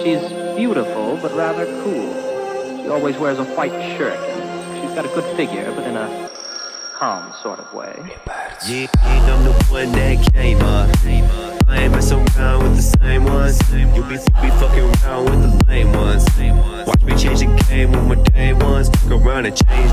She's beautiful, but rather cool. She always wears a white shirt, and she's got a good figure, but in a calm sort of way. Yeah, I'm the one that came up. I ain't mess around with the same ones. You be fucking around with the lame ones. Watch me change the game with my day ones. Fuck around and change